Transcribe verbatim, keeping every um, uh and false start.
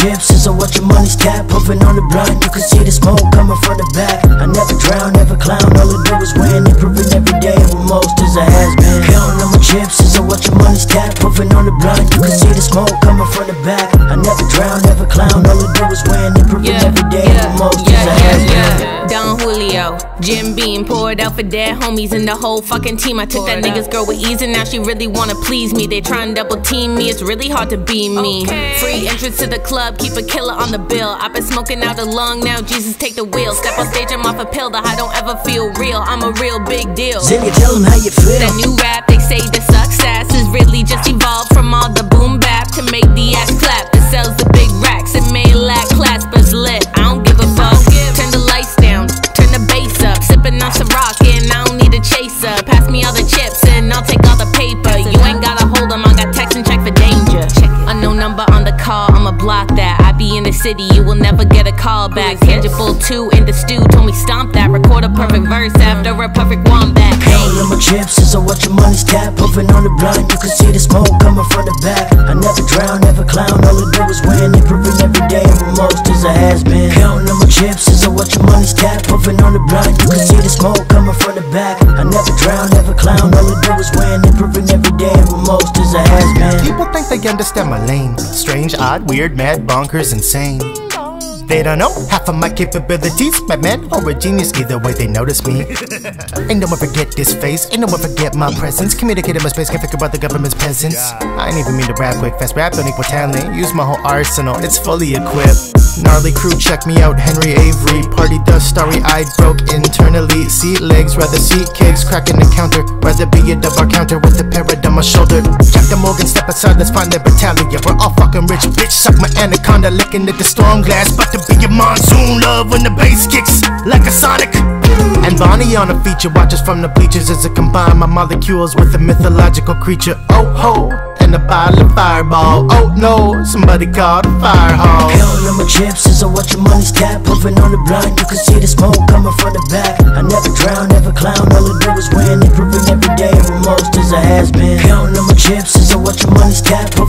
chips as I watch your money's tap. Puffing on the blunt, you can see the smoke coming from the back. I never drown, never clown, all I do is win. Improving every day, almost as I has been. Counting on my chips as I watch your money's tap. Puffing on the blunt, you can see the smoke coming from the back. I never drown, never clown, all I do is win. Improving yeah, every day, yeah, almost yeah, as I yeah, has yeah. been. Don Julio, Jim Beam, poured out for dead homies and the whole fucking team. I took that nigga's girl with ease and now she really wanna please me. They tryna double team me, it's really hard to be me. Okay. Free entrance to the club, keep a killer on the bill. I've been smoking out a lung, now Jesus take the wheel. Step on stage, I'm off a pill, that I don't ever feel real. I'm a real big deal. Zillia, tell them how you feel. That new rap, they say the success is really just evolved from all the boom bap to make the ass clap. It sells the big racks, it may lack class, but it's lit. I don't give a fuck. Turn the lights down, turn the bass up. Sipping on Ciroc and I don't need a chaser. Pass me all the chips and I'll take all the paper. You ain't gotta hold them, I got text and check for danger. Unknown number on the call, I'ma block that. I be in the city, you will never get a call back. Tangible two in the stew, told me stomp that. Record a perfect verse after a perfect wombat. Counting on my chips as I watch your money's tap. Puffing on the blunt, you can see the smoke coming from the back. I never drown, never clown, all I do is win. Improving every day, almost as I has been. Counting on my chips as I watch your money's tap. Puffing on the blunt, you can see the smoke coming from the back. I never drown, never clown, all I do is win. Improving every day, almost as I has been. People think they understand my lane. Strange, odd, weird, mad, bonkers, insane. They don't know half of my capabilities. Madman or a genius, either way they notice me. Ain't no one forget this face, ain't no one forget my presence. Communicate in my space, can't think about the government's presence. I ain't even mean to rap quick, fast rap don't equal talent. Use my whole arsenal, it's fully equipped. Gnarly crew, check me out, Henry Avery. Party dust, starry-eyed, broke internally. Seat legs, rather seat kicks, cracking the counter. Rather be a double counter with a parrot on my shoulder. Jack the Morgan, step aside, let's find the battalion. We're all fucking rich, bitch, suck my anaconda. Licking at the storm glass, but to be a monsoon love when the bass kicks like a sonic. And Bonnie on a feature, watches from the bleachers as I combine my molecules with a mythological creature. Oh ho, and a bottle of Fireball. Oh no, somebody called a fire hall. Counting on my chips as I watch your money's tap. Puffing on the blunt, you can see the smoke coming from the back. I never drown, never clown, all I do is win. Improving every day, almost as I has been. Counting on my chips as I watch your money's tap.